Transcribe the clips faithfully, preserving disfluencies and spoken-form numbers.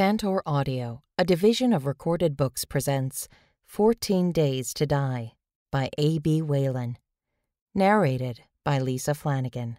Cantor Audio, a division of Recorded Books, presents Fourteen Days to Die by A B Whelan. Narrated by Lisa Flanagan.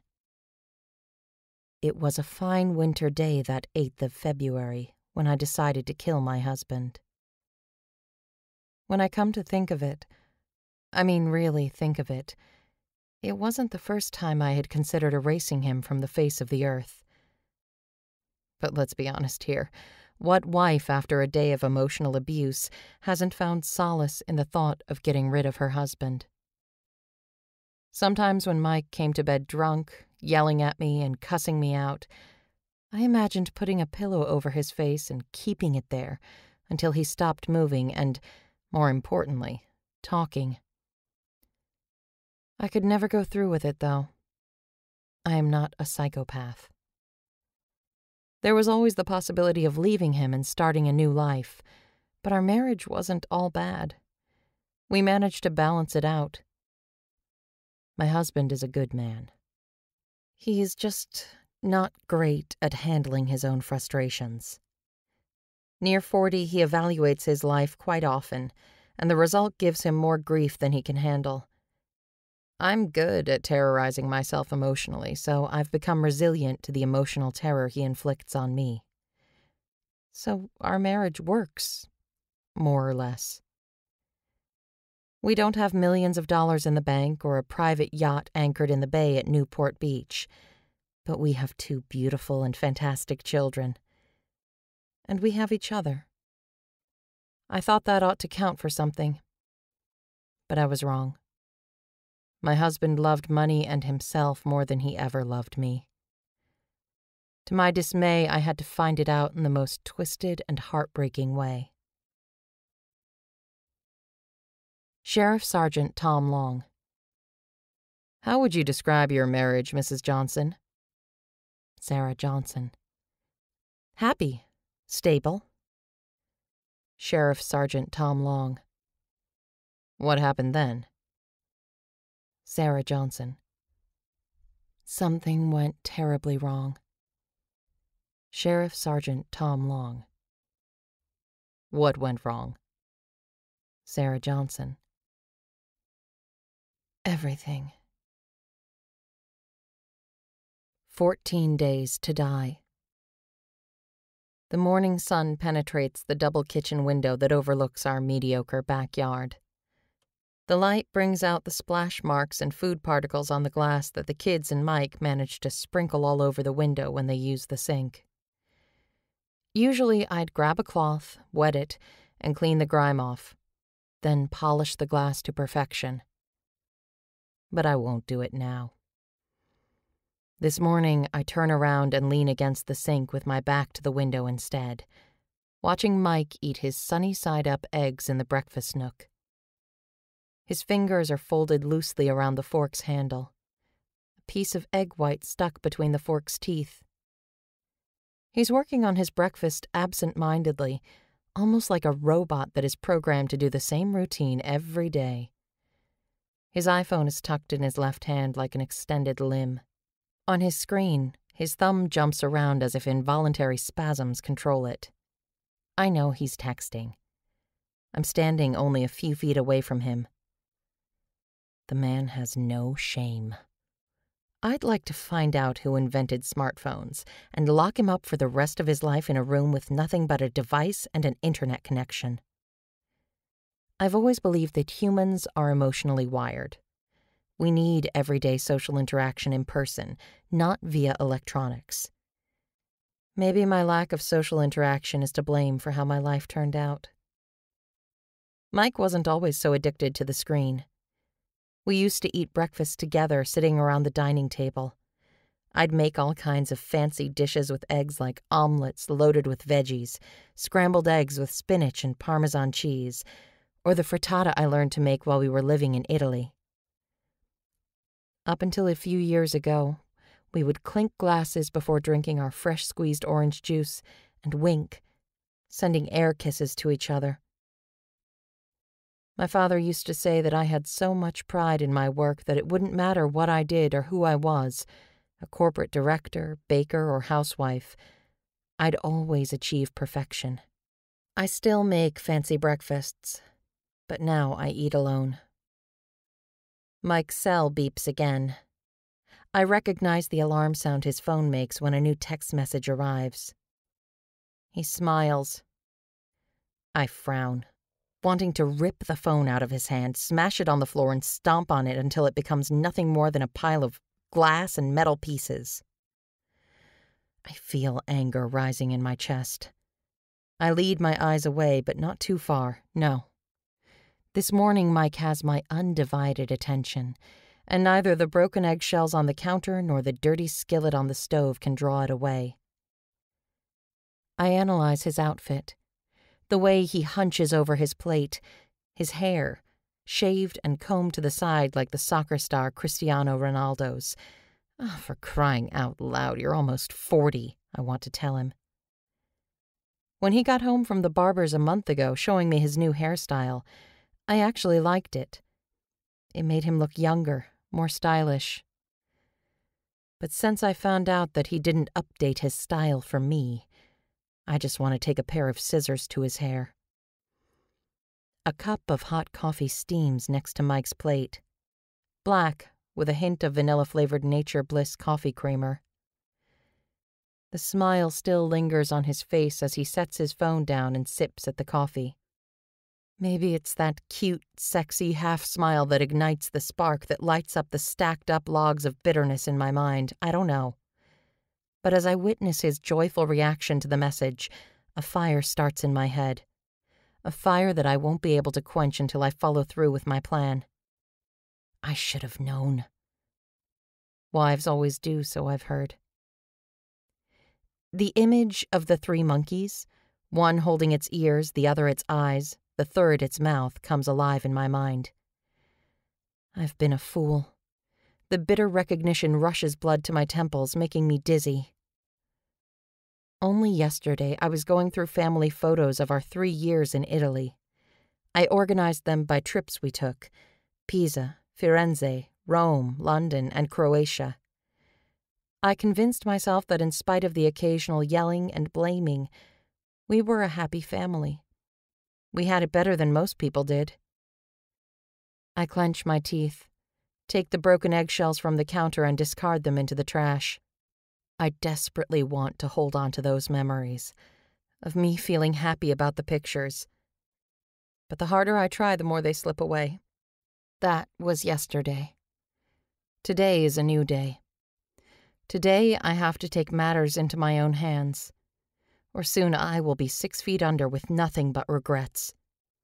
It was a fine winter day that eighth of February when I decided to kill my husband. When I come to think of it, I mean really think of it, it wasn't the first time I had considered erasing him from the face of the earth. But let's be honest here. What wife, after a day of emotional abuse, hasn't found solace in the thought of getting rid of her husband? Sometimes when Mike came to bed drunk, yelling at me and cussing me out, I imagined putting a pillow over his face and keeping it there until he stopped moving and, more importantly, talking. I could never go through with it, though. I am not a psychopath. There was always the possibility of leaving him and starting a new life, but our marriage wasn't all bad. We managed to balance it out. My husband is a good man. He's just not great at handling his own frustrations. Near forty, he evaluates his life quite often, and the result gives him more grief than he can handle. I'm good at terrorizing myself emotionally, so I've become resilient to the emotional terror he inflicts on me. So our marriage works, more or less. We don't have millions of dollars in the bank or a private yacht anchored in the bay at Newport Beach, but we have two beautiful and fantastic children. And we have each other. I thought that ought to count for something, but I was wrong. My husband loved money and himself more than he ever loved me. To my dismay, I had to find it out in the most twisted and heartbreaking way. Sheriff Sergeant Tom Long. How would you describe your marriage, Missus Johnson? Sarah Johnson. Happy. Stable. Sheriff Sergeant Tom Long. What happened then? Sarah Johnson. Something went terribly wrong. Sheriff Sergeant Tom Long. What went wrong? Sarah Johnson. Everything. Fourteen Days to Die. The morning sun penetrates the double kitchen window that overlooks our mediocre backyard. The light brings out the splash marks and food particles on the glass that the kids and Mike manage to sprinkle all over the window when they use the sink. Usually I'd grab a cloth, wet it, and clean the grime off, then polish the glass to perfection. But I won't do it now. This morning I turn around and lean against the sink with my back to the window instead, watching Mike eat his sunny-side-up eggs in the breakfast nook. His fingers are folded loosely around the fork's handle. A piece of egg white stuck between the fork's teeth. He's working on his breakfast absent-mindedly, almost like a robot that is programmed to do the same routine every day. His iPhone is tucked in his left hand like an extended limb. On his screen, his thumb jumps around as if involuntary spasms control it. I know he's texting. I'm standing only a few feet away from him. The man has no shame. I'd like to find out who invented smartphones and lock him up for the rest of his life in a room with nothing but a device and an internet connection. I've always believed that humans are emotionally wired. We need everyday social interaction in person, not via electronics. Maybe my lack of social interaction is to blame for how my life turned out. Mike wasn't always so addicted to the screen. We used to eat breakfast together, sitting around the dining table. I'd make all kinds of fancy dishes with eggs like omelets loaded with veggies, scrambled eggs with spinach and Parmesan cheese, or the frittata I learned to make while we were living in Italy. Up until a few years ago, we would clink glasses before drinking our fresh squeezed orange juice and wink, sending air kisses to each other. My father used to say that I had so much pride in my work that it wouldn't matter what I did or who I was, a corporate director, baker, or housewife. I'd always achieve perfection. I still make fancy breakfasts, but now I eat alone. Mike's cell beeps again. I recognize the alarm sound his phone makes when a new text message arrives. He smiles. I frown, wanting to rip the phone out of his hand, smash it on the floor, and stomp on it until it becomes nothing more than a pile of glass and metal pieces. I feel anger rising in my chest. I lead my eyes away, but not too far, no. This morning Mike has my undivided attention, and neither the broken eggshells on the counter nor the dirty skillet on the stove can draw it away. I analyze his outfit, the way he hunches over his plate, his hair, shaved and combed to the side like the soccer star Cristiano Ronaldo's. Oh, for crying out loud, you're almost forty, I want to tell him. When he got home from the barber's a month ago showing me his new hairstyle, I actually liked it. It made him look younger, more stylish. But since I found out that he didn't update his style for me, I just want to take a pair of scissors to his hair. A cup of hot coffee steams next to Mike's plate. Black, with a hint of vanilla-flavored Nature Bliss coffee creamer. The smile still lingers on his face as he sets his phone down and sips at the coffee. Maybe it's that cute, sexy half-smile that ignites the spark that lights up the stacked-up logs of bitterness in my mind. I don't know. But as I witness his joyful reaction to the message, a fire starts in my head. A fire that I won't be able to quench until I follow through with my plan. I should have known. Wives always do, so I've heard. The image of the three monkeys, one holding its ears, the other its eyes, the third its mouth, comes alive in my mind. I've been a fool. The bitter recognition rushes blood to my temples, making me dizzy. Only yesterday I was going through family photos of our three years in Italy. I organized them by trips we took: Pisa, Firenze, Rome, London, and Croatia. I convinced myself that in spite of the occasional yelling and blaming, we were a happy family. We had it better than most people did. I clench my teeth, take the broken eggshells from the counter and discard them into the trash. I desperately want to hold on to those memories, of me feeling happy about the pictures. But the harder I try, the more they slip away. That was yesterday. Today is a new day. Today I have to take matters into my own hands, or soon I will be six feet under with nothing but regrets.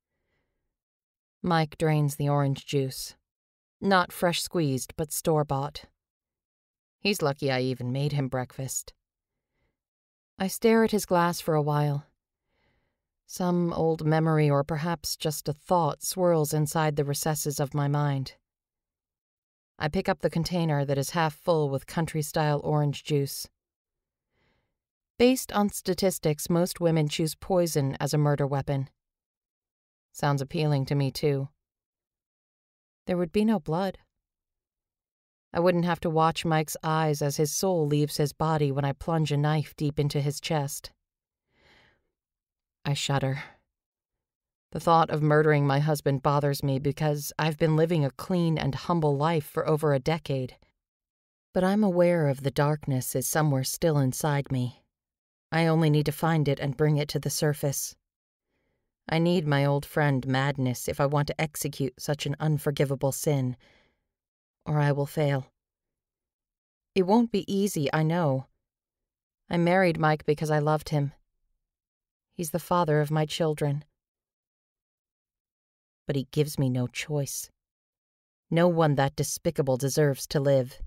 Mike drains the orange juice. Not fresh squeezed, but store-bought. He's lucky I even made him breakfast. I stare at his glass for a while. Some old memory or perhaps just a thought swirls inside the recesses of my mind. I pick up the container that is half full with country-style orange juice. Based on statistics, most women choose poison as a murder weapon. Sounds appealing to me, too. There would be no blood. I wouldn't have to watch Mike's eyes as his soul leaves his body when I plunge a knife deep into his chest. I shudder. The thought of murdering my husband bothers me because I've been living a clean and humble life for over a decade. But I'm aware of the darkness is somewhere still inside me. I only need to find it and bring it to the surface. I need my old friend Madness if I want to execute such an unforgivable sin, or I will fail. It won't be easy, I know. I married Mike because I loved him. He's the father of my children. But he gives me no choice. No one that despicable deserves to live.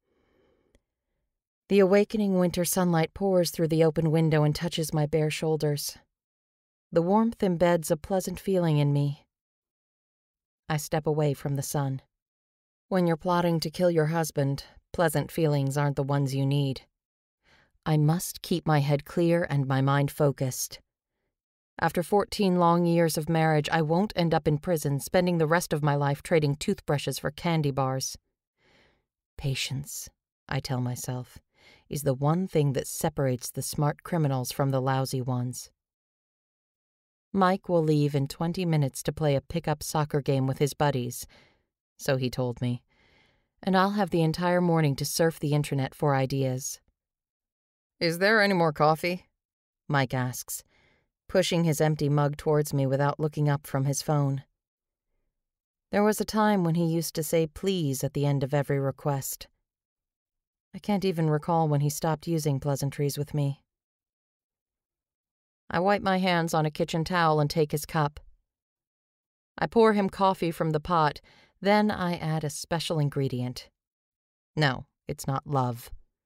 The awakening winter sunlight pours through the open window and touches my bare shoulders. The warmth embeds a pleasant feeling in me. I step away from the sun. When you're plotting to kill your husband, pleasant feelings aren't the ones you need. I must keep my head clear and my mind focused. After fourteen long years of marriage, I won't end up in prison, spending the rest of my life trading toothbrushes for candy bars. Patience, I tell myself. is the one thing that separates the smart criminals from the lousy ones. Mike will leave in twenty minutes to play a pickup soccer game with his buddies, so he told me, and I'll have the entire morning to surf the internet for ideas. "Is there any more coffee?" Mike asks, pushing his empty mug towards me without looking up from his phone. There was a time when he used to say please at the end of every request. I can't even recall when he stopped using pleasantries with me. I wipe my hands on a kitchen towel and take his cup. I pour him coffee from the pot, then I add a special ingredient. No, it's not love.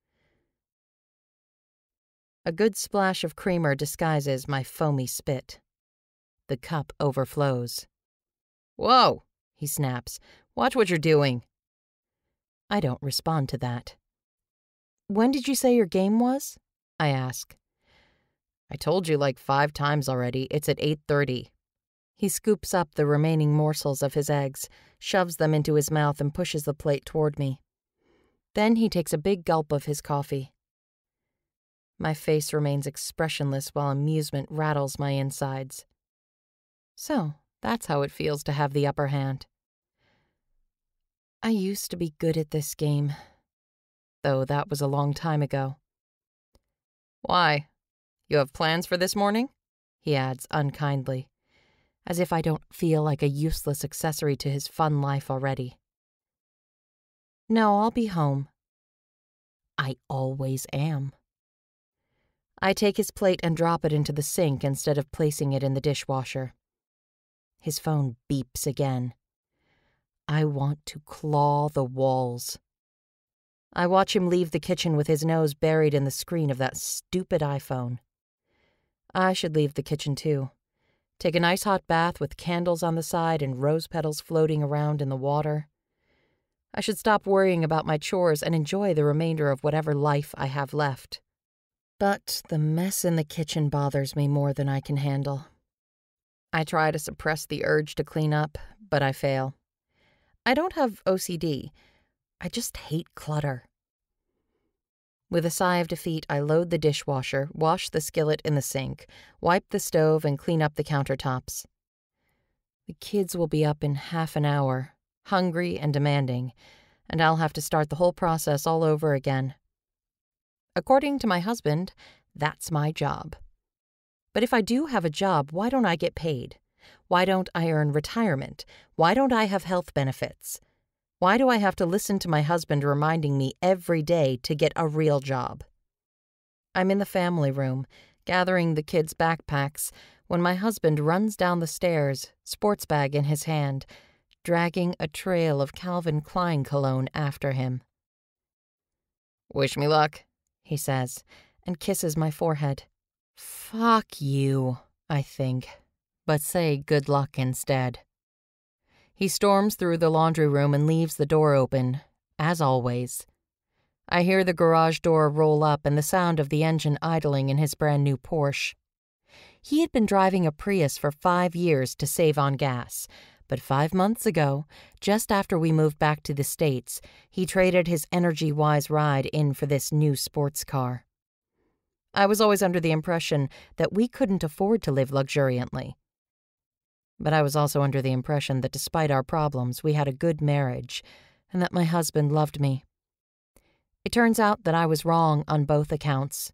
A good splash of creamer disguises my foamy spit. The cup overflows. "Whoa," he snaps. "Watch what you're doing." I don't respond to that. "When did you say your game was?" I ask. "I told you like five times already. It's at eight thirty. He scoops up the remaining morsels of his eggs, shoves them into his mouth, and pushes the plate toward me. Then he takes a big gulp of his coffee. My face remains expressionless while amusement rattles my insides. So, that's how it feels to have the upper hand. I used to be good at this game, though that was a long time ago. "Why? You have plans for this morning?" he adds unkindly, as if I don't feel like a useless accessory to his fun life already. "No, I'll be home." I always am. I take his plate and drop it into the sink instead of placing it in the dishwasher. His phone beeps again. I want to claw the walls. I watch him leave the kitchen with his nose buried in the screen of that stupid iPhone. I should leave the kitchen too. Take a nice hot bath with candles on the side and rose petals floating around in the water. I should stop worrying about my chores and enjoy the remainder of whatever life I have left. But the mess in the kitchen bothers me more than I can handle. I try to suppress the urge to clean up, but I fail. I don't have O C D. I just hate clutter. With a sigh of defeat, I load the dishwasher, wash the skillet in the sink, wipe the stove, and clean up the countertops. The kids will be up in half an hour, hungry and demanding, and I'll have to start the whole process all over again. According to my husband, that's my job. But if I do have a job, why don't I get paid? Why don't I earn retirement? Why don't I have health benefits? Why do I have to listen to my husband reminding me every day to get a real job? I'm in the family room, gathering the kids' backpacks, when my husband runs down the stairs, sports bag in his hand, dragging a trail of Calvin Klein cologne after him. "Wish me luck," he says, and kisses my forehead. Fuck you, I think, but say good luck instead. He storms through the laundry room and leaves the door open, as always. I hear the garage door roll up and the sound of the engine idling in his brand new Porsche. He had been driving a Prius for five years to save on gas, but five months ago, just after we moved back to the States, he traded his energy-wise ride in for this new sports car. I was always under the impression that we couldn't afford to live luxuriantly. But I was also under the impression that despite our problems, we had a good marriage, and that my husband loved me. It turns out that I was wrong on both accounts.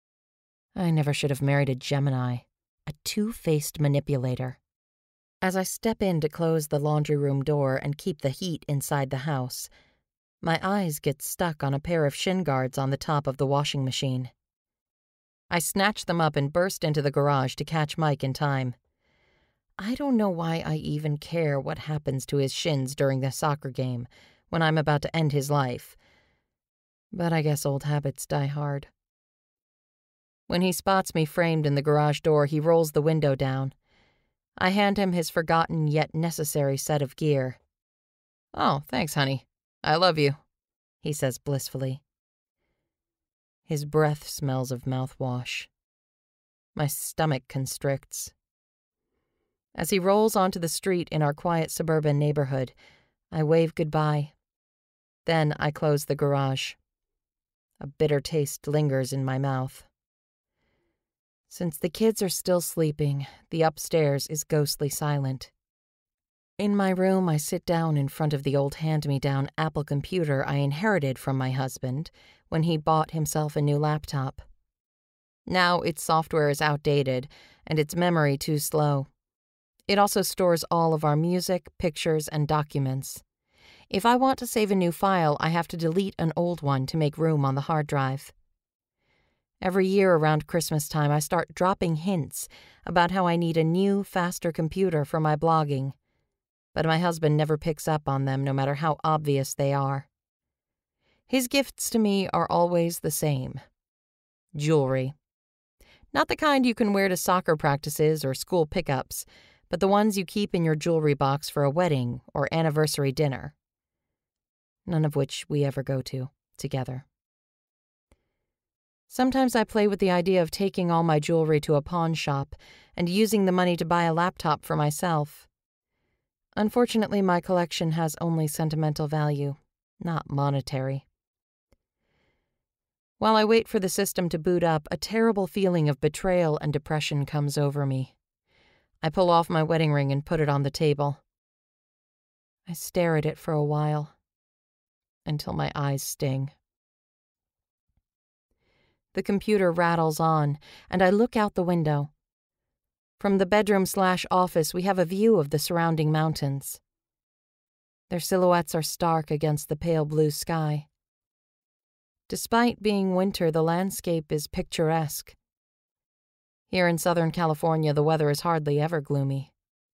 I never should have married a Gemini, a two-faced manipulator. As I step in to close the laundry room door and keep the heat inside the house, my eyes get stuck on a pair of shin guards on the top of the washing machine. I snatch them up and burst into the garage to catch Mike in time. I don't know why I even care what happens to his shins during the soccer game when I'm about to end his life. But I guess old habits die hard. When he spots me framed in the garage door, he rolls the window down. I hand him his forgotten yet necessary set of gear. "Oh, thanks, honey. I love you," he says blissfully. His breath smells of mouthwash. My stomach constricts. As he rolls onto the street in our quiet suburban neighborhood, I wave goodbye. Then I close the garage. A bitter taste lingers in my mouth. Since the kids are still sleeping, the upstairs is ghostly silent. In my room, I sit down in front of the old hand-me-down Apple computer I inherited from my husband when he bought himself a new laptop. Now its software is outdated and its memory too slow. It also stores all of our music, pictures, and documents. If I want to save a new file, I have to delete an old one to make room on the hard drive. Every year around Christmas time, I start dropping hints about how I need a new, faster computer for my blogging. But my husband never picks up on them, no matter how obvious they are. His gifts to me are always the same. Jewelry. Not the kind you can wear to soccer practices or school pickups, but the ones you keep in your jewelry box for a wedding or anniversary dinner. None of which we ever go to together. Sometimes I play with the idea of taking all my jewelry to a pawn shop and using the money to buy a laptop for myself. Unfortunately, my collection has only sentimental value, not monetary. While I wait for the system to boot up, a terrible feeling of betrayal and depression comes over me. I pull off my wedding ring and put it on the table. I stare at it for a while, until my eyes sting. The computer rattles on, and I look out the window. From the bedroom slash office, we have a view of the surrounding mountains. Their silhouettes are stark against the pale blue sky. Despite being winter, the landscape is picturesque. Here in Southern California, the weather is hardly ever gloomy.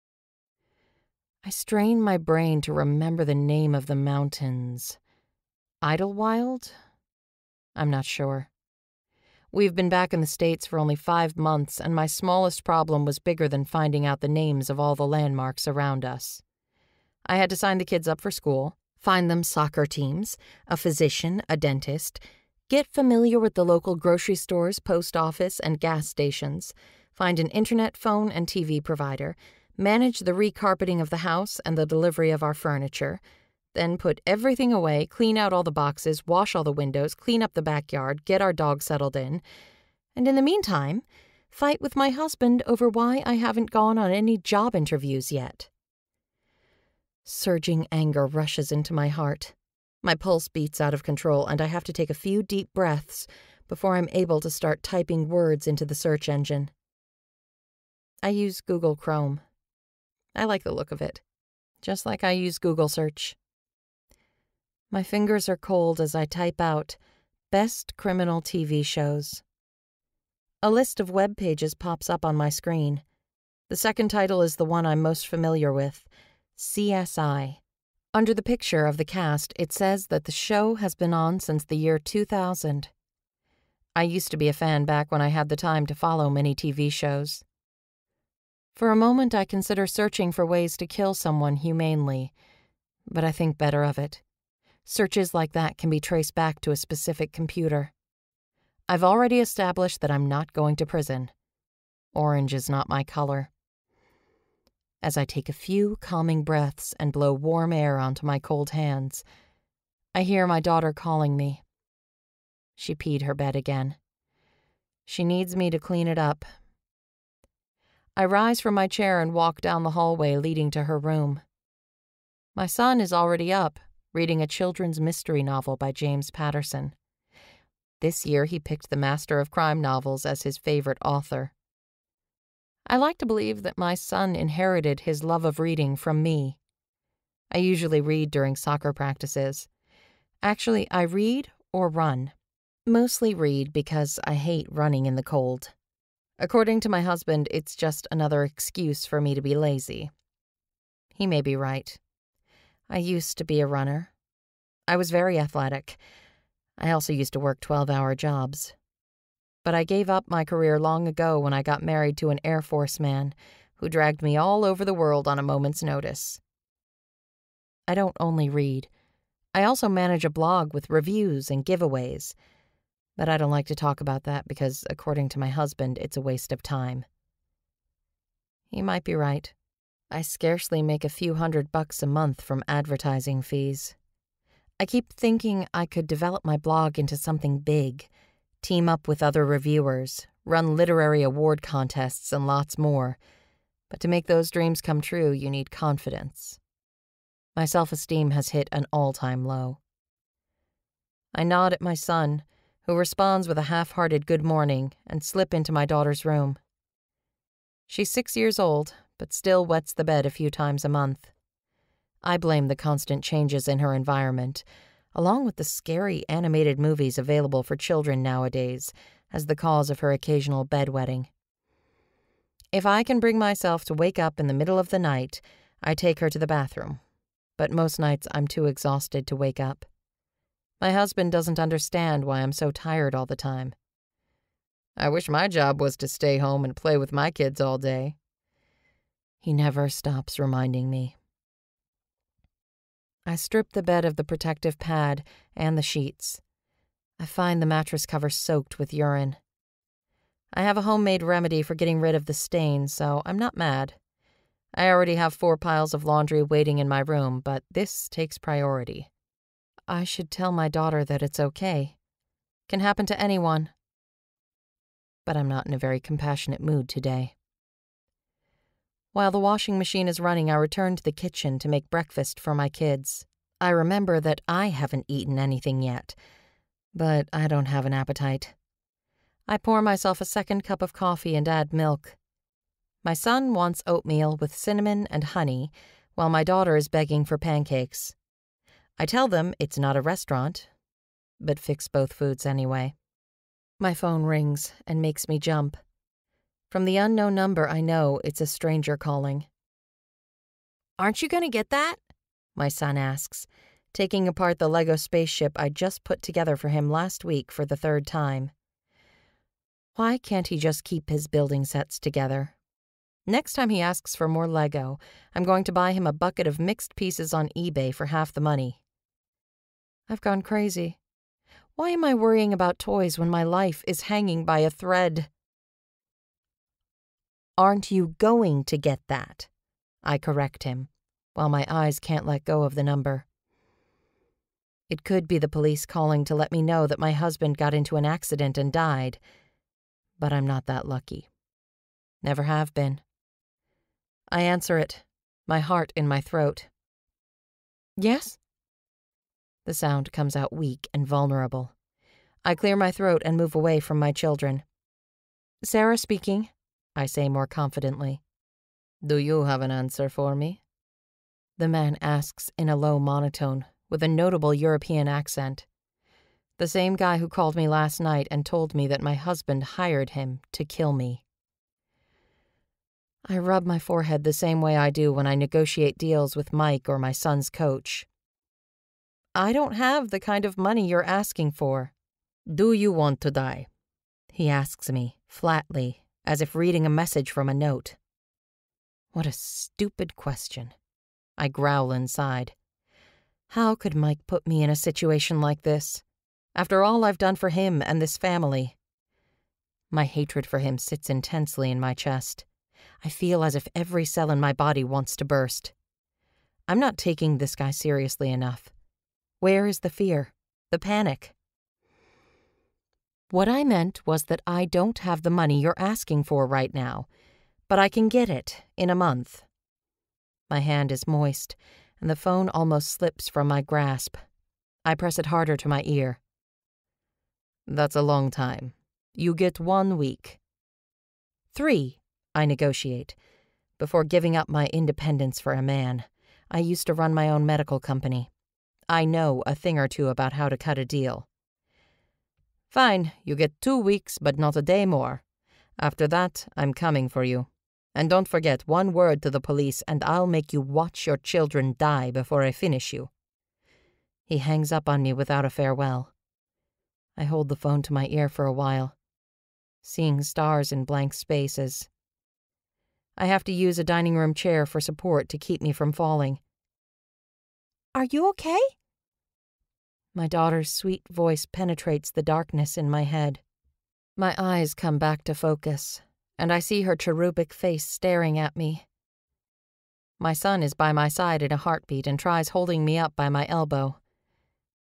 I strain my brain to remember the name of the mountains. Idlewild? I'm not sure. We've been back in the States for only five months, and my smallest problem was bigger than finding out the names of all the landmarks around us. I had to sign the kids up for school, find them soccer teams, a physician, a dentist, get familiar with the local grocery stores, post office, and gas stations, find an internet phone and T V provider, manage the recarpeting of the house and the delivery of our furniture, then put everything away, clean out all the boxes, wash all the windows, clean up the backyard, get our dog settled in, and in the meantime, fight with my husband over why I haven't gone on any job interviews yet. Surging anger rushes into my heart. My pulse beats out of control, and I have to take a few deep breaths before I'm able to start typing words into the search engine. I use Google Chrome. I like the look of it, just like I use Google Search. My fingers are cold as I type out Best Criminal T V Shows. A list of web pages pops up on my screen. The second title is the one I'm most familiar with, C S I. Under the picture of the cast, it says that the show has been on since the year two thousand. I used to be a fan back when I had the time to follow many T V shows. For a moment, I consider searching for ways to kill someone humanely, but I think better of it. Searches like that can be traced back to a specific computer. I've already established that I'm not going to prison. Orange is not my color. As I take a few calming breaths and blow warm air onto my cold hands, I hear my daughter calling me. She peed her bed again. She needs me to clean it up. I rise from my chair and walk down the hallway leading to her room. My son is already up, reading a children's mystery novel by James Patterson. This year he picked the master of crime novels as his favorite author. I like to believe that my son inherited his love of reading from me. I usually read during soccer practices. Actually, I read or run. Mostly read because I hate running in the cold. According to my husband, it's just another excuse for me to be lazy. He may be right. I used to be a runner. I was very athletic. I also used to work twelve-hour jobs. But I gave up my career long ago when I got married to an Air Force man who dragged me all over the world on a moment's notice. I don't only read. I also manage a blog with reviews and giveaways. But I don't like to talk about that because, according to my husband, it's a waste of time. He might be right. I scarcely make a few hundred bucks a month from advertising fees. I keep thinking I could develop my blog into something big, team up with other reviewers, run literary award contests, and lots more. But to make those dreams come true, you need confidence. My self-esteem has hit an all-time low. I nod at my son, who responds with a half-hearted good morning, and slip into my daughter's room. She's six years old, but still wets the bed a few times a month. I blame the constant changes in her environment, along with the scary animated movies available for children nowadays, as the cause of her occasional bedwetting. If I can bring myself to wake up in the middle of the night, I take her to the bathroom. But most nights I'm too exhausted to wake up. My husband doesn't understand why I'm so tired all the time. I wish my job was to stay home and play with my kids all day. He never stops reminding me. I strip the bed of the protective pad and the sheets. I find the mattress cover soaked with urine. I have a homemade remedy for getting rid of the stain, so I'm not mad. I already have four piles of laundry waiting in my room, but this takes priority. I should tell my daughter that it's okay. Can happen to anyone. But I'm not in a very compassionate mood today. While the washing machine is running, I return to the kitchen to make breakfast for my kids. I remember that I haven't eaten anything yet, but I don't have an appetite. I pour myself a second cup of coffee and add milk. My son wants oatmeal with cinnamon and honey, while my daughter is begging for pancakes. I tell them it's not a restaurant, but fix both foods anyway. My phone rings and makes me jump. From the unknown number, I know it's a stranger calling. "Aren't you going to get that?" my son asks, taking apart the Lego spaceship I just put together for him last week for the third time. Why can't he just keep his building sets together? Next time he asks for more Lego, I'm going to buy him a bucket of mixed pieces on eBay for half the money. I've gone crazy. Why am I worrying about toys when my life is hanging by a thread? "Aren't you going to get that?" I correct him, while my eyes can't let go of the number. It could be the police calling to let me know that my husband got into an accident and died, but I'm not that lucky. Never have been. I answer it, my heart in my throat. "Yes?" The sound comes out weak and vulnerable. I clear my throat and move away from my children. "Sarah speaking," I say more confidently. "Do you have an answer for me?" The man asks in a low monotone, with a notable European accent. The same guy who called me last night and told me that my husband hired him to kill me. I rub my forehead the same way I do when I negotiate deals with Mike or my son's coach. "I don't have the kind of money you're asking for." "Do you want to die?" he asks me, flatly, as if reading a message from a note. What a stupid question. I growl inside. How could Mike put me in a situation like this, after all I've done for him and this family? My hatred for him sits intensely in my chest. I feel as if every cell in my body wants to burst. I'm not taking this guy seriously enough. Where is the fear, the panic? What I meant was that I don't have the money you're asking for right now, but I can get it in a month. My hand is moist, and the phone almost slips from my grasp. I press it harder to my ear. "That's a long time. You get one week." Three, I negotiate, before giving up my independence for a man. I used to run my own medical company. I know a thing or two about how to cut a deal. "Fine, you get two weeks, but not a day more. After that, I'm coming for you. And don't forget one word to the police, and I'll make you watch your children die before I finish you." He hangs up on me without a farewell. I hold the phone to my ear for a while, seeing stars in blank spaces. I have to use a dining room chair for support to keep me from falling. "Are you okay?" My daughter's sweet voice penetrates the darkness in my head. My eyes come back to focus, and I see her cherubic face staring at me. My son is by my side in a heartbeat and tries holding me up by my elbow.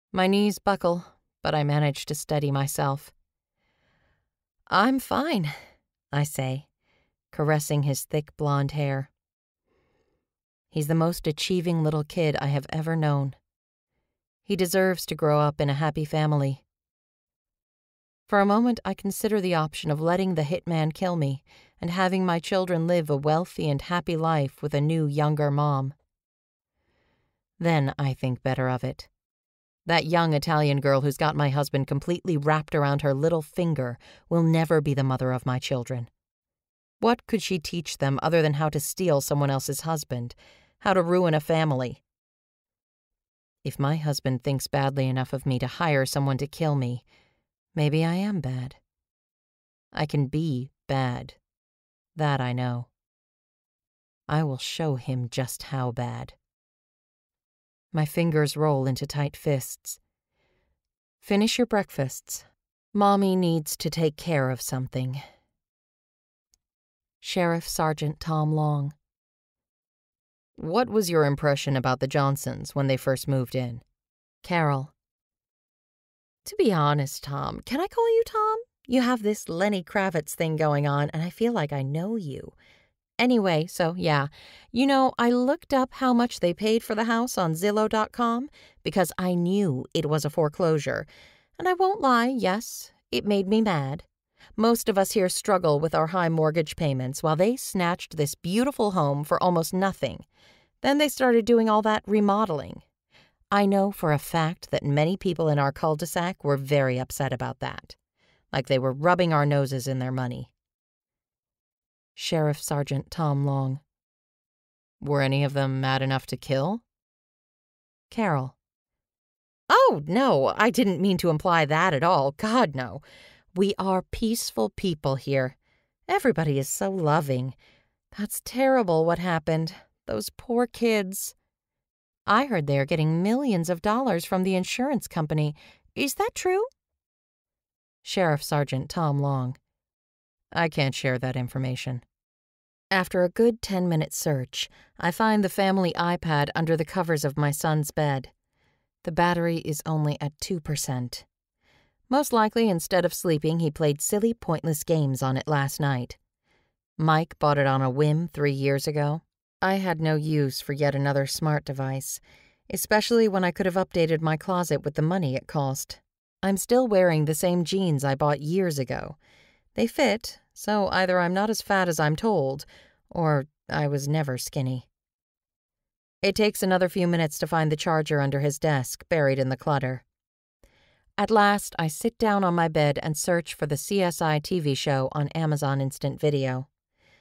My knees buckle, but I manage to steady myself. "I'm fine," I say, caressing his thick blonde hair. He's the most achieving little kid I have ever known. He deserves to grow up in a happy family. For a moment, I consider the option of letting the hitman kill me and having my children live a wealthy and happy life with a new, younger mom. Then I think better of it. That young Italian girl who's got my husband completely wrapped around her little finger will never be the mother of my children. What could she teach them other than how to steal someone else's husband, how to ruin a family? If my husband thinks badly enough of me to hire someone to kill me, maybe I am bad. I can be bad. That I know. I will show him just how bad. My fingers roll into tight fists. Finish your breakfasts. Mommy needs to take care of something. Sheriff Sergeant Tom Long. What was your impression about the Johnsons when they first moved in? Carol. To be honest, Tom, can I call you Tom? You have this Lenny Kravitz thing going on, and I feel like I know you. Anyway, so yeah, you know, I looked up how much they paid for the house on Zillow dot com because I knew it was a foreclosure. And I won't lie, yes, it made me mad. Most of us here struggle with our high mortgage payments while they snatched this beautiful home for almost nothing. Then they started doing all that remodeling. I know for a fact that many people in our cul-de-sac were very upset about that, like they were rubbing our noses in their money. Sheriff Sergeant Tom Long. Were any of them mad enough to kill? Carol. Oh, no, I didn't mean to imply that at all. God, no. We are peaceful people here. Everybody is so loving. That's terrible what happened. Those poor kids. I heard they are getting millions of dollars from the insurance company. Is that true? Sheriff Sergeant Tom Long. I can't share that information. After a good ten-minute search, I find the family iPad under the covers of my son's bed. The battery is only at two percent. Most likely, instead of sleeping, he played silly, pointless games on it last night. Mike bought it on a whim three years ago. I had no use for yet another smart device, especially when I could have updated my closet with the money it cost. I'm still wearing the same jeans I bought years ago. They fit, so either I'm not as fat as I'm told, or I was never skinny. It takes another few minutes to find the charger under his desk, buried in the clutter. At last, I sit down on my bed and search for the C S I T V show on Amazon Instant Video.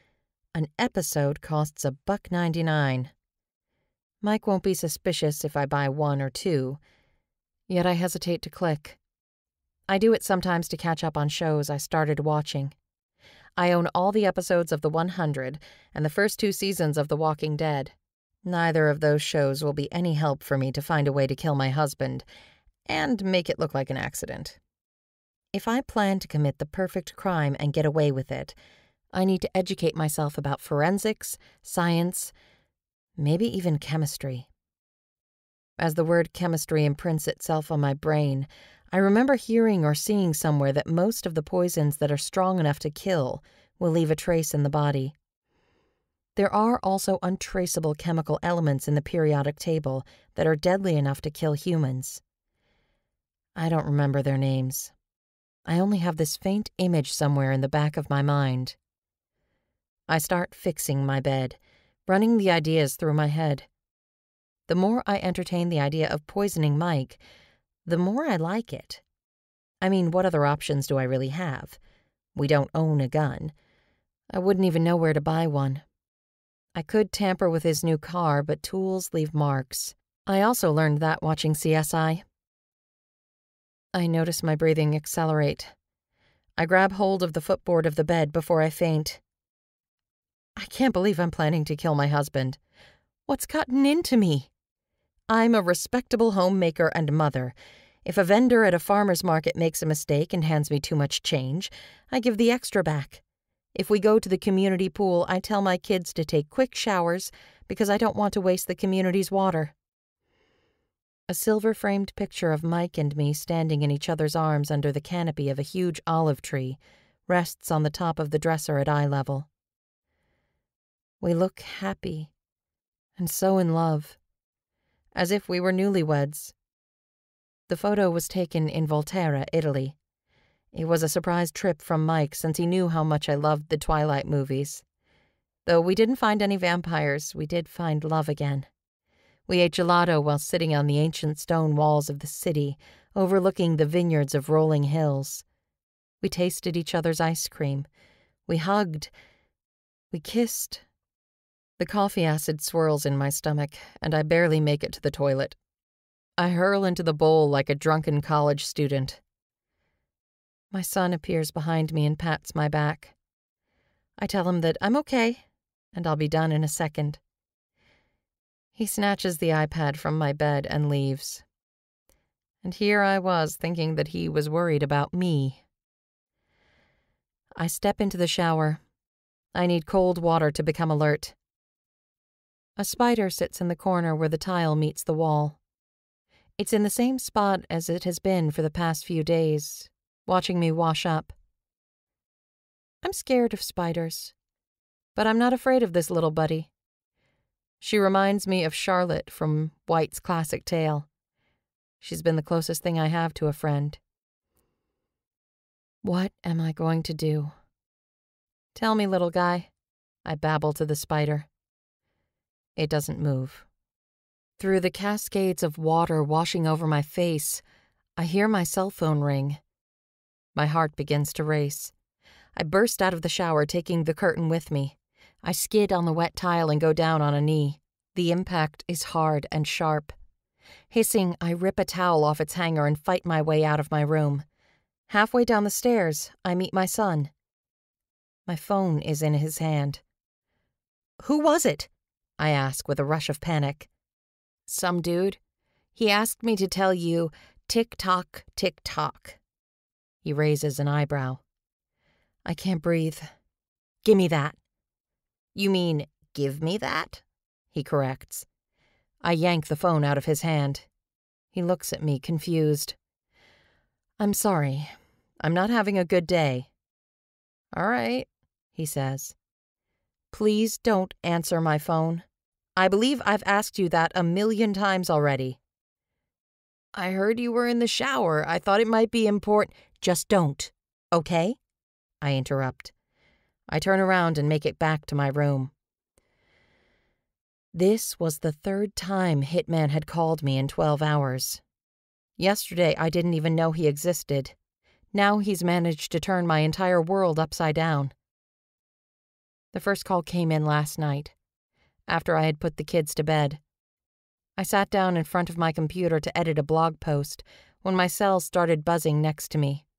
An episode costs a buck ninety-nine. Mike won't be suspicious if I buy one or two, yet I hesitate to click. I do it sometimes to catch up on shows I started watching. I own all the episodes of The one hundred and the first two seasons of The Walking Dead. Neither of those shows will be any help for me to find a way to kill my husband and make it look like an accident. If I plan to commit the perfect crime and get away with it, I need to educate myself about forensics, science, maybe even chemistry. As the word chemistry imprints itself on my brain, I remember hearing or seeing somewhere that most of the poisons that are strong enough to kill will leave a trace in the body. There are also untraceable chemical elements in the periodic table that are deadly enough to kill humans. I don't remember their names. I only have this faint image somewhere in the back of my mind. I start fixing my bed, running the ideas through my head. The more I entertain the idea of poisoning Mike, the more I like it. I mean, what other options do I really have? We don't own a gun. I wouldn't even know where to buy one. I could tamper with his new car, but tools leave marks. I also learned that watching C S I. I notice my breathing accelerate. I grab hold of the footboard of the bed before I faint. I can't believe I'm planning to kill my husband. What's gotten into me? I'm a respectable homemaker and mother. If a vendor at a farmer's market makes a mistake and hands me too much change, I give the extra back. If we go to the community pool, I tell my kids to take quick showers because I don't want to waste the community's water. A silver-framed picture of Mike and me standing in each other's arms under the canopy of a huge olive tree rests on the top of the dresser at eye level. We look happy and so in love, as if we were newlyweds. The photo was taken in Volterra, Italy. It was a surprise trip from Mike since he knew how much I loved the Twilight movies. Though we didn't find any vampires, we did find love again. We ate gelato while sitting on the ancient stone walls of the city, overlooking the vineyards of rolling hills. We tasted each other's ice cream. We hugged. We kissed. The coffee acid swirls in my stomach, and I barely make it to the toilet. I hurl into the bowl like a drunken college student. My son appears behind me and pats my back. I tell him that I'm okay, and I'll be done in a second. He snatches the iPad from my bed and leaves. And here I was thinking that he was worried about me. I step into the shower. I need cold water to become alert. A spider sits in the corner where the tile meets the wall. It's in the same spot as it has been for the past few days, watching me wash up. I'm scared of spiders, but I'm not afraid of this little buddy. She reminds me of Charlotte from White's classic tale. She's been the closest thing I have to a friend. What am I going to do? Tell me, little guy, I babble to the spider. It doesn't move. Through the cascades of water washing over my face, I hear my cell phone ring. My heart begins to race. I burst out of the shower, taking the curtain with me. I skid on the wet tile and go down on a knee. The impact is hard and sharp. Hissing, I rip a towel off its hanger and fight my way out of my room. Halfway down the stairs, I meet my son. My phone is in his hand. Who was it? I ask with a rush of panic. Some dude. He asked me to tell you, tick-tock, tick-tock. He raises an eyebrow. I can't breathe. Gimme that. You mean, give me that? He corrects. I yank the phone out of his hand. He looks at me, confused. I'm sorry. I'm not having a good day. All right, he says. Please don't answer my phone. I believe I've asked you that a million times already. I heard you were in the shower. I thought it might be important. Just don't, okay? I interrupt. I turn around and make it back to my room. This was the third time Hitman had called me in twelve hours. Yesterday, I didn't even know he existed. Now he's managed to turn my entire world upside down. The first call came in last night, after I had put the kids to bed. I sat down in front of my computer to edit a blog post when my cell started buzzing next to me.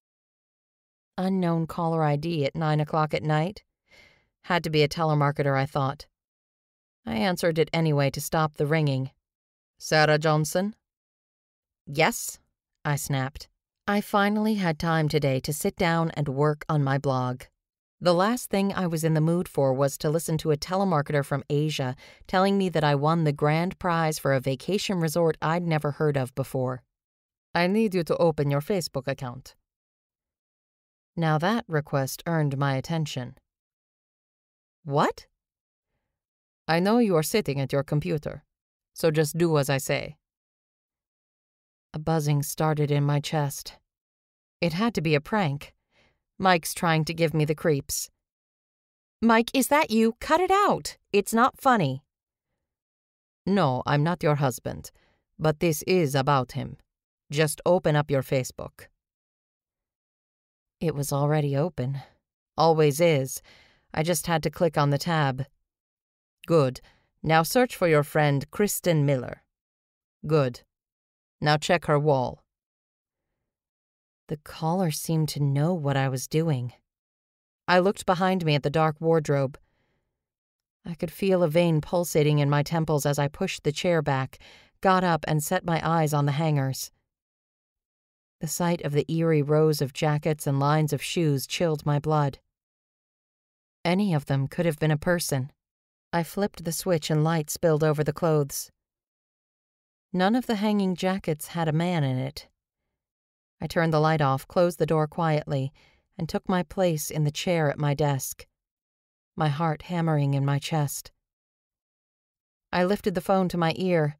Unknown caller I D at nine o'clock at night? Had to be a telemarketer, I thought. I answered it anyway to stop the ringing. Sarah Johnson? Yes, I snapped. I finally had time today to sit down and work on my blog. The last thing I was in the mood for was to listen to a telemarketer from Asia telling me that I won the grand prize for a vacation resort I'd never heard of before. I need you to open your Facebook account. Now that request earned my attention. What? I know you are sitting at your computer, so just do as I say. A buzzing started in my chest. It had to be a prank. Mike's trying to give me the creeps. Mike, is that you? Cut it out. It's not funny. No, I'm not your husband, but this is about him. Just open up your Facebook. It was already open. Always is. I just had to click on the tab. Good. Now search for your friend Kristen Miller. Good. Now check her wall. The caller seemed to know what I was doing. I looked behind me at the dark wardrobe. I could feel a vein pulsating in my temples as I pushed the chair back, got up, and set my eyes on the hangers. The sight of the eerie rows of jackets and lines of shoes chilled my blood. Any of them could have been a person. I flipped the switch and light spilled over the clothes. None of the hanging jackets had a man in it. I turned the light off, closed the door quietly, and took my place in the chair at my desk, my heart hammering in my chest. I lifted the phone to my ear.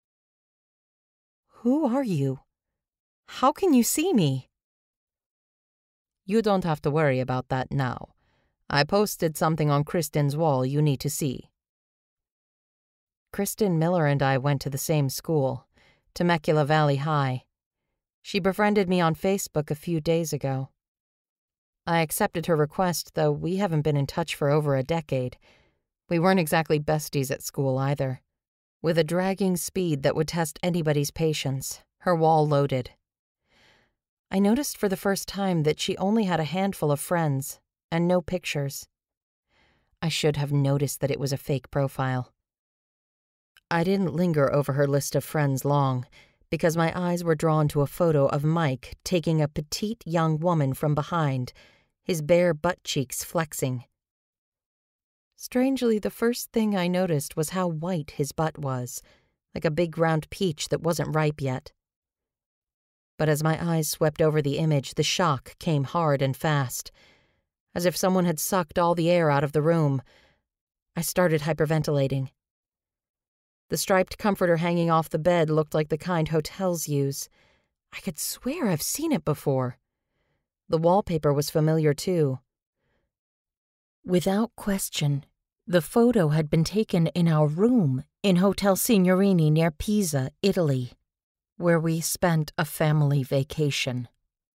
"Who are you? How can you see me?" "You don't have to worry about that now. I posted something on Kristin's wall you need to see." Kristin Miller and I went to the same school, Temecula Valley High. She befriended me on Facebook a few days ago. I accepted her request, though we haven't been in touch for over a decade. We weren't exactly besties at school either. With a dragging speed that would test anybody's patience, her wall loaded. I noticed for the first time that she only had a handful of friends, and no pictures. I should have noticed that it was a fake profile. I didn't linger over her list of friends long, because my eyes were drawn to a photo of Mike taking a petite young woman from behind, his bare butt cheeks flexing. Strangely, the first thing I noticed was how white his butt was, like a big round peach that wasn't ripe yet. But as my eyes swept over the image, the shock came hard and fast, as if someone had sucked all the air out of the room. I started hyperventilating. The striped comforter hanging off the bed looked like the kind hotels use. I could swear I've seen it before. The wallpaper was familiar, too. Without question, the photo had been taken in our room in Hotel Signorini near Pisa, Italy, where we spent a family vacation.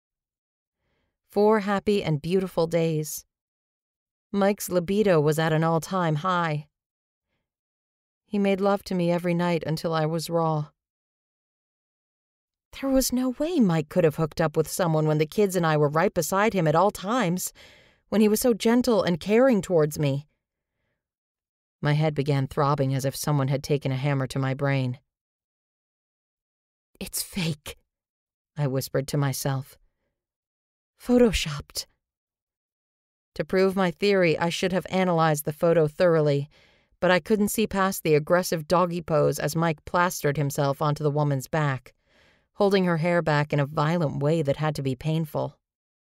Four happy and beautiful days. Mike's libido was at an all-time high. He made love to me every night until I was raw. There was no way Mike could have hooked up with someone when the kids and I were right beside him at all times, when he was so gentle and caring towards me. My head began throbbing as if someone had taken a hammer to my brain. "It's fake," I whispered to myself. "Photoshopped." To prove my theory, I should have analyzed the photo thoroughly, but I couldn't see past the aggressive doggy pose as Mike plastered himself onto the woman's back, holding her hair back in a violent way that had to be painful.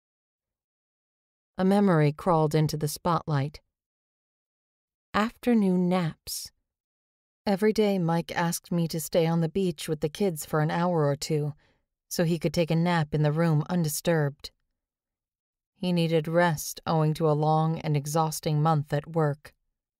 A memory crawled into the spotlight. Afternoon naps. Every day Mike asked me to stay on the beach with the kids for an hour or two, so he could take a nap in the room undisturbed. He needed rest owing to a long and exhausting month at work.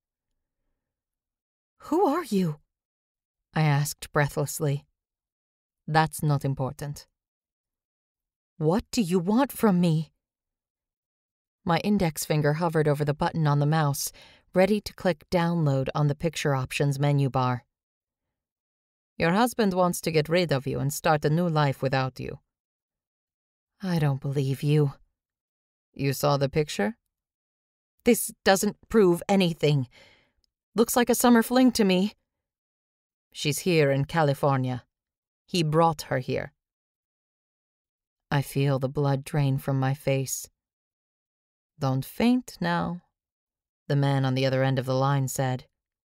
"Who are you?" I asked breathlessly. "That's not important." "What do you want from me?" My index finger hovered over the button on the mouse, ready to click download on the picture options menu bar. "Your husband wants to get rid of you and start a new life without you." "I don't believe you." "You saw the picture?" "This doesn't prove anything. Looks like a summer fling to me." "She's here in California. He brought her here." I feel the blood drain from my face. "Don't faint now," the man on the other end of the line said.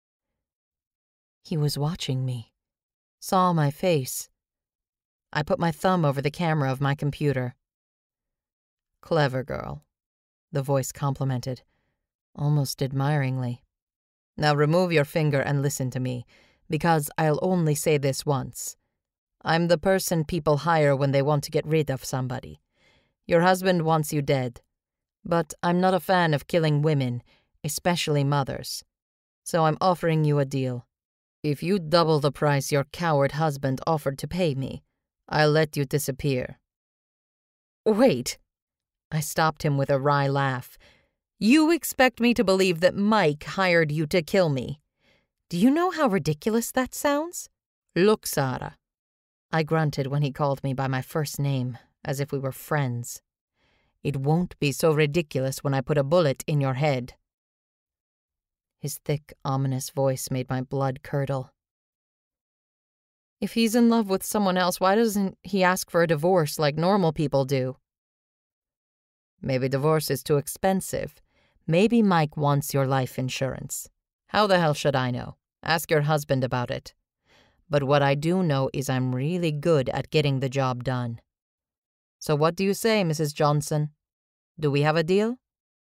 He was watching me, saw my face. I put my thumb over the camera of my computer. "Clever girl," the voice complimented, almost admiringly. "Now remove your finger and listen to me, because I'll only say this once. I'm the person people hire when they want to get rid of somebody. Your husband wants you dead, but I'm not a fan of killing women, especially mothers. So I'm offering you a deal. If you double the price your coward husband offered to pay me, I'll let you disappear." "Wait." I stopped him with a wry laugh. "You expect me to believe that Mike hired you to kill me? Do you know how ridiculous that sounds?" "Look, Sarah," I grunted when he called me by my first name, as if we were friends. "It won't be so ridiculous when I put a bullet in your head." His thick, ominous voice made my blood curdle. "If he's in love with someone else, why doesn't he ask for a divorce like normal people do?" "Maybe divorce is too expensive. Maybe Mike wants your life insurance. How the hell should I know? Ask your husband about it. But what I do know is I'm really good at getting the job done. So what do you say, Missus Johnson? Do we have a deal?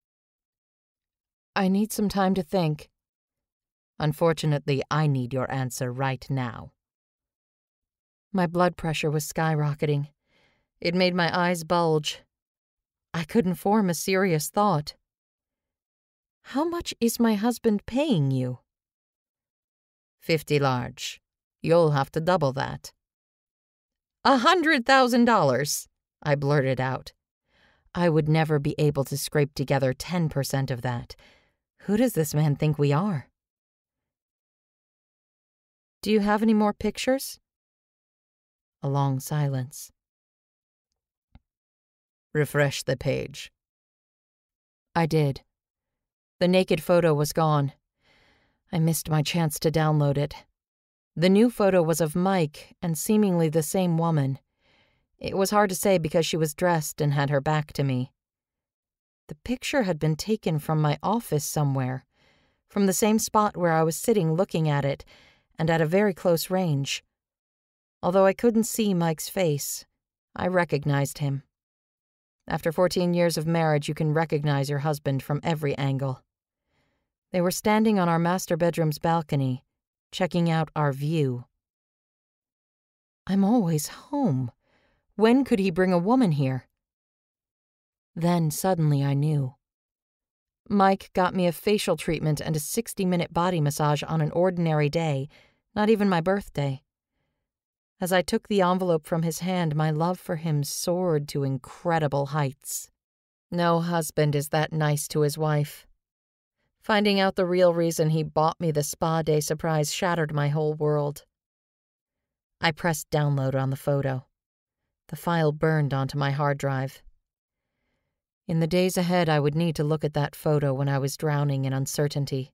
I need some time to think. Unfortunately, I need your answer right now. My blood pressure was skyrocketing. It made my eyes bulge. I couldn't form a serious thought. How much is my husband paying you? Fifty large. You'll have to double that. A hundred thousand dollars, I blurted out. I would never be able to scrape together ten percent of that. Who does this man think we are? Do you have any more pictures? A long silence. Refresh the page. I did. The naked photo was gone. I missed my chance to download it. The new photo was of Mike and seemingly the same woman. It was hard to say because she was dressed and had her back to me. The picture had been taken from my office somewhere, from the same spot where I was sitting looking at it, and at a very close range. Although I couldn't see Mike's face, I recognized him. After fourteen years of marriage, you can recognize your husband from every angle. They were standing on our master bedroom's balcony, checking out our view. I'm always home. When could he bring a woman here? Then suddenly I knew. Mike got me a facial treatment and a sixty-minute body massage on an ordinary day, not even my birthday. As I took the envelope from his hand, my love for him soared to incredible heights. No husband is that nice to his wife. Finding out the real reason he bought me the spa day surprise shattered my whole world. I pressed download on the photo. The file burned onto my hard drive. In the days ahead, I would need to look at that photo when I was drowning in uncertainty.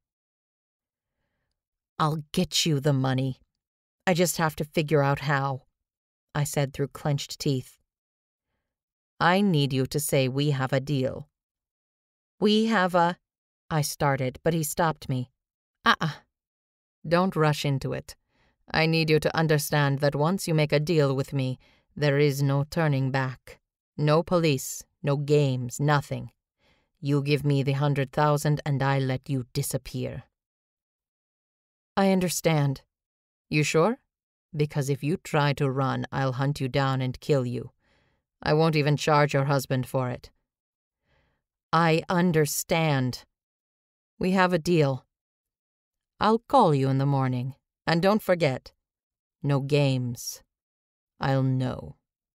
I'll get you the money. I just have to figure out how, I said through clenched teeth. I need you to say we have a deal. We have a... I started, but he stopped me. Uh-uh. Don't rush into it. I need you to understand that once you make a deal with me, there is no turning back. No police, no games, nothing. You give me the hundred thousand and I let you disappear. I understand. You sure? Because if you try to run, I'll hunt you down and kill you. I won't even charge your husband for it. I understand. We have a deal. I'll call you in the morning. And don't forget, no games. I'll know.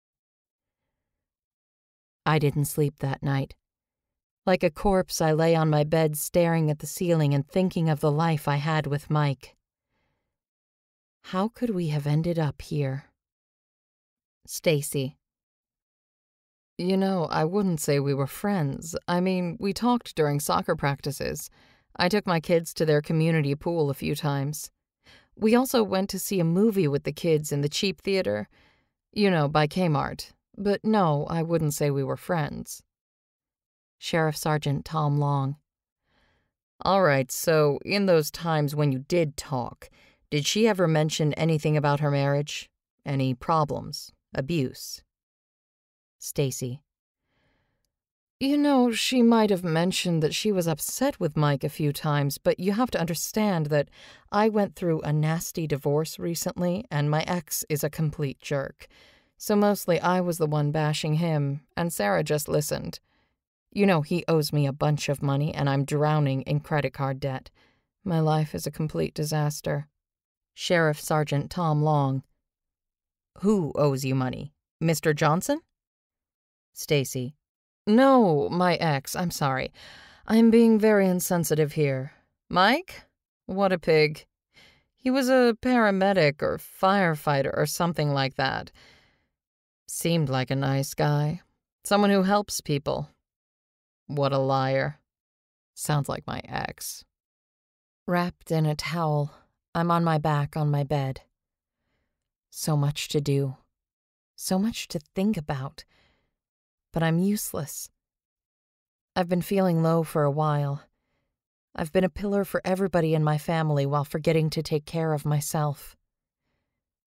I didn't sleep that night. Like a corpse, I lay on my bed staring at the ceiling and thinking of the life I had with Mike. How could we have ended up here? Stacy. You know, I wouldn't say we were friends. I mean, we talked during soccer practices. I took my kids to their community pool a few times. We also went to see a movie with the kids in the cheap theater. You know, by Kmart. But no, I wouldn't say we were friends. Sheriff Sergeant Tom Long. All right, so in those times when you did talk, did she ever mention anything about her marriage? Any problems? Abuse? Stacy. You know, she might have mentioned that she was upset with Mike a few times, but you have to understand that I went through a nasty divorce recently, and my ex is a complete jerk. So mostly I was the one bashing him, and Sarah just listened. You know, he owes me a bunch of money, and I'm drowning in credit card debt. My life is a complete disaster. Sheriff Sergeant Tom Long. Who owes you money? Mister Johnson? Stacy. No, my ex. I'm sorry. I'm being very insensitive here. Mike? What a pig. He was a paramedic or firefighter or something like that. Seemed like a nice guy. Someone who helps people. What a liar. Sounds like my ex. Wrapped in a towel, I'm on my back on my bed. So much to do. So much to think about. But I'm useless. I've been feeling low for a while. I've been a pillar for everybody in my family while forgetting to take care of myself.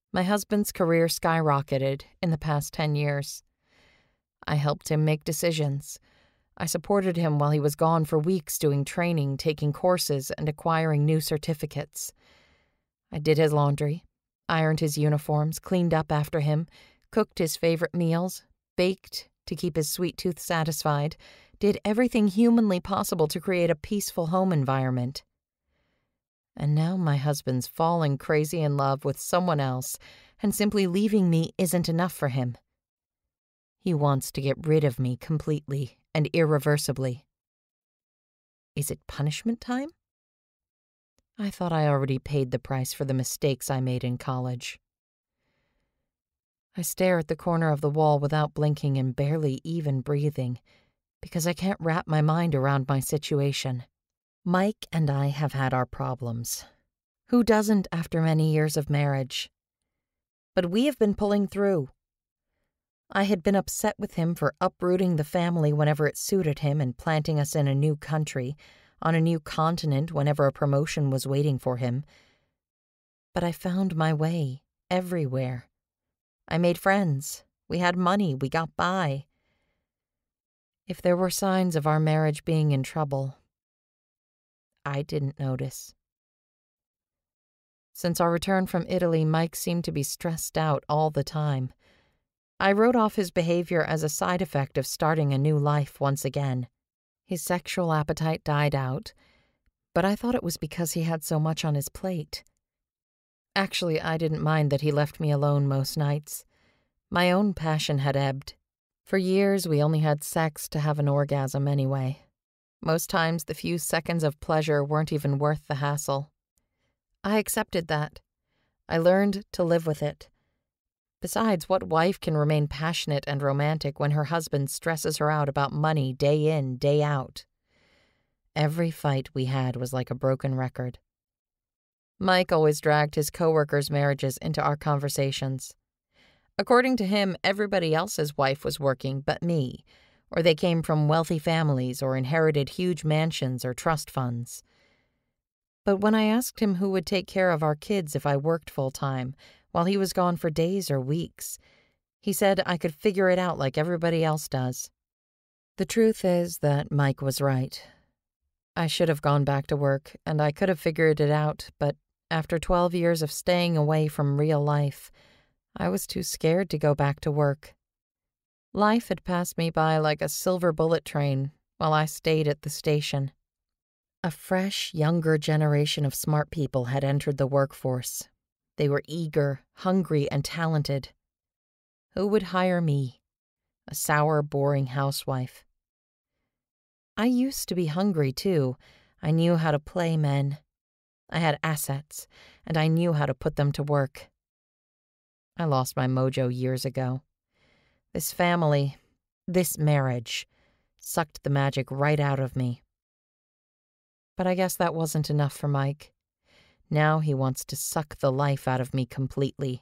My husband's career skyrocketed in the past ten years. I helped him make decisions. I supported him while he was gone for weeks doing training, taking courses, and acquiring new certificates. I did his laundry, ironed his uniforms, cleaned up after him, cooked his favorite meals, baked to keep his sweet tooth satisfied, did everything humanly possible to create a peaceful home environment. And now my husband's falling crazy in love with someone else, and simply leaving me isn't enough for him. He wants to get rid of me completely and irreversibly. Is it punishment time? I thought I already paid the price for the mistakes I made in college. I stare at the corner of the wall without blinking and barely even breathing, because I can't wrap my mind around my situation. Mike and I have had our problems. Who doesn't after many years of marriage? But we have been pulling through. I had been upset with him for uprooting the family whenever it suited him and planting us in a new country, on a new continent whenever a promotion was waiting for him. But I found my way everywhere. I made friends. We had money. We got by. If there were signs of our marriage being in trouble, I didn't notice. Since our return from Italy, Mike seemed to be stressed out all the time. I wrote off his behavior as a side effect of starting a new life once again. His sexual appetite died out, but I thought it was because he had so much on his plate. Actually, I didn't mind that he left me alone most nights. My own passion had ebbed. For years, we only had sex to have an orgasm anyway. Most times, the few seconds of pleasure weren't even worth the hassle. I accepted that. I learned to live with it. Besides, what wife can remain passionate and romantic when her husband stresses her out about money day in, day out? Every fight we had was like a broken record. Mike always dragged his coworkers' marriages into our conversations. According to him, everybody else's wife was working but me, or they came from wealthy families or inherited huge mansions or trust funds. But when I asked him who would take care of our kids if I worked full-time, while he was gone for days or weeks, he said I could figure it out like everybody else does. The truth is that Mike was right. I should have gone back to work, and I could have figured it out, but after twelve years of staying away from real life, I was too scared to go back to work. Life had passed me by like a silver bullet train while I stayed at the station. A fresh, younger generation of smart people had entered the workforce. They were eager, hungry, and talented. Who would hire me, a sour, boring housewife? I used to be hungry, too. I knew how to play men. I had assets, and I knew how to put them to work. I lost my mojo years ago. This family, this marriage, sucked the magic right out of me. But I guess that wasn't enough for Mike. Now he wants to suck the life out of me completely.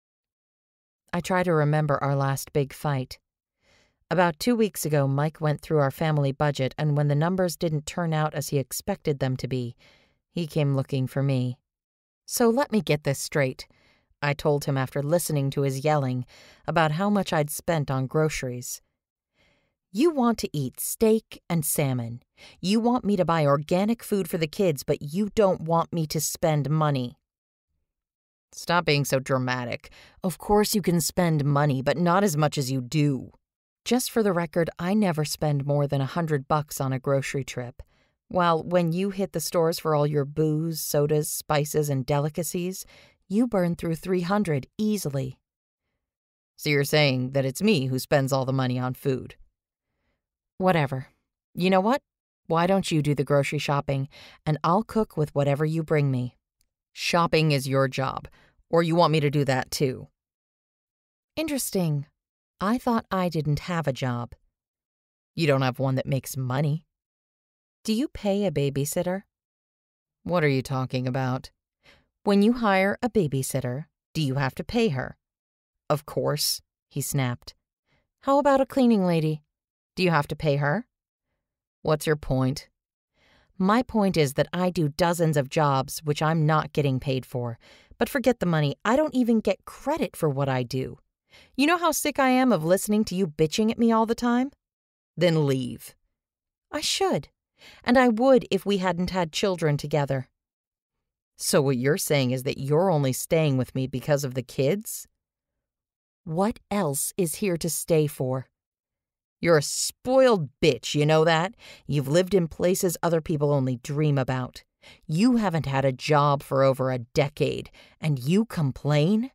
I try to remember our last big fight. About two weeks ago, Mike went through our family budget, and when the numbers didn't turn out as he expected them to be, he came looking for me. So let me get this straight, I told him after listening to his yelling about how much I'd spent on groceries. You want to eat steak and salmon. You want me to buy organic food for the kids, but you don't want me to spend money. Stop being so dramatic. Of course you can spend money, but not as much as you do. Just for the record, I never spend more than a hundred bucks on a grocery trip. While when you hit the stores for all your booze, sodas, spices, and delicacies, you burn through three hundred easily. So you're saying that it's me who spends all the money on food? Whatever. You know what? Why don't you do the grocery shopping, and I'll cook with whatever you bring me. Shopping is your job, or you want me to do that too? Interesting. I thought I didn't have a job. You don't have one that makes money. Do you pay a babysitter? What are you talking about? When you hire a babysitter, do you have to pay her? Of course, he snapped. How about a cleaning lady? Do you have to pay her? What's your point? My point is that I do dozens of jobs which I'm not getting paid for, But forget the money. I don't even get credit for what I do. You know how sick I am of listening to you bitching at me all the time? Then leave. I should. And I would if we hadn't had children together. So what you're saying is that you're only staying with me because of the kids? What else is here to stay for? You're a spoiled bitch, you know that? You've lived in places other people only dream about. You haven't had a job for over a decade, and you complain?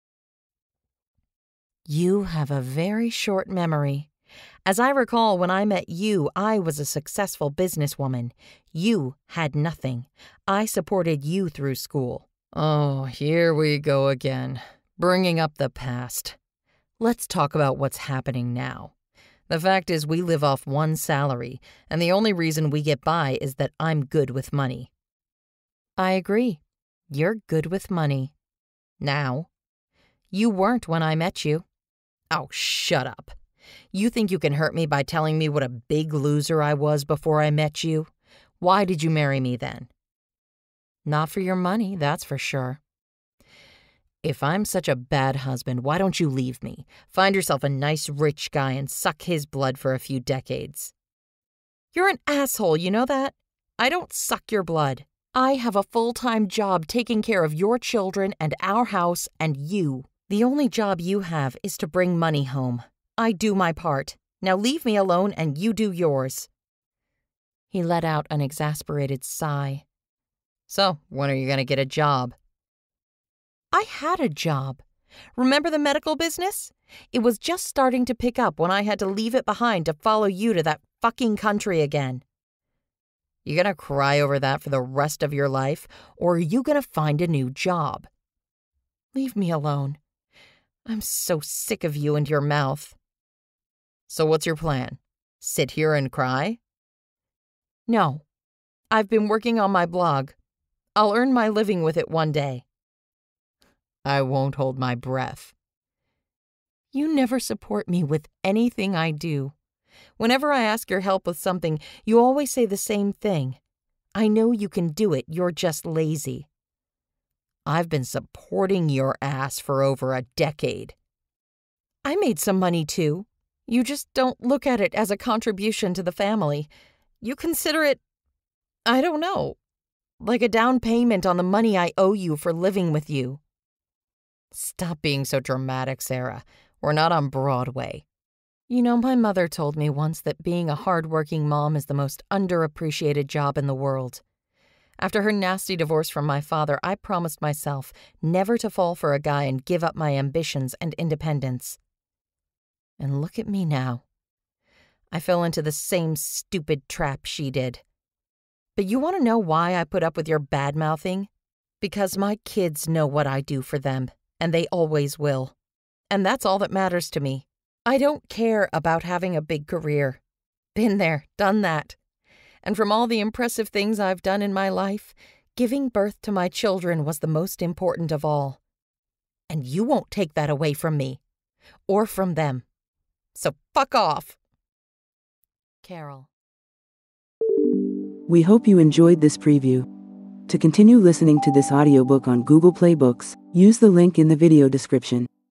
You have a very short memory. As I recall, when I met you, I was a successful businesswoman. You had nothing. I supported you through school. Oh, here we go again, bringing up the past. Let's talk about what's happening now. The fact is we live off one salary, and the only reason we get by is that I'm good with money. I agree. You're good with money. Now. You weren't when I met you. Oh, shut up. You think you can hurt me by telling me what a big loser I was before I met you? Why did you marry me then? Not for your money, that's for sure. If I'm such a bad husband, why don't you leave me? Find yourself a nice rich guy and suck his blood for a few decades. You're an asshole, you know that? I don't suck your blood. I have a full-time job taking care of your children and our house and you. The only job you have is to bring money home. I do my part. Now leave me alone and you do yours. He let out an exasperated sigh. So, when are you going to get a job? I had a job. Remember the medical business? It was just starting to pick up when I had to leave it behind to follow you to that fucking country again. You gonna cry over that for the rest of your life, or are you gonna find a new job? Leave me alone. I'm so sick of you and your mouth. So what's your plan? Sit here and cry? No. I've been working on my blog. I'll earn my living with it one day. I won't hold my breath. You never support me with anything I do. Whenever I ask your help with something, you always say the same thing. I know you can do it, you're just lazy. I've been supporting your ass for over a decade. I made some money too. You just don't look at it as a contribution to the family. You consider it, I don't know, like a down payment on the money I owe you for living with you. Stop being so dramatic, Sarah. We're not on Broadway. You know, my mother told me once that being a hard-working mom is the most underappreciated job in the world. After her nasty divorce from my father, I promised myself never to fall for a guy and give up my ambitions and independence. And look at me now. I fell into the same stupid trap she did. But you want to know why I put up with your bad-mouthing? Because my kids know what I do for them, and they always will. And that's all that matters to me. I don't care about having a big career. Been there, done that. And from all the impressive things I've done in my life, giving birth to my children was the most important of all. And you won't take that away from me. Or from them. So fuck off. Carol. We hope you enjoyed this preview. To continue listening to this audiobook on Google Play Books, use the link in the video description.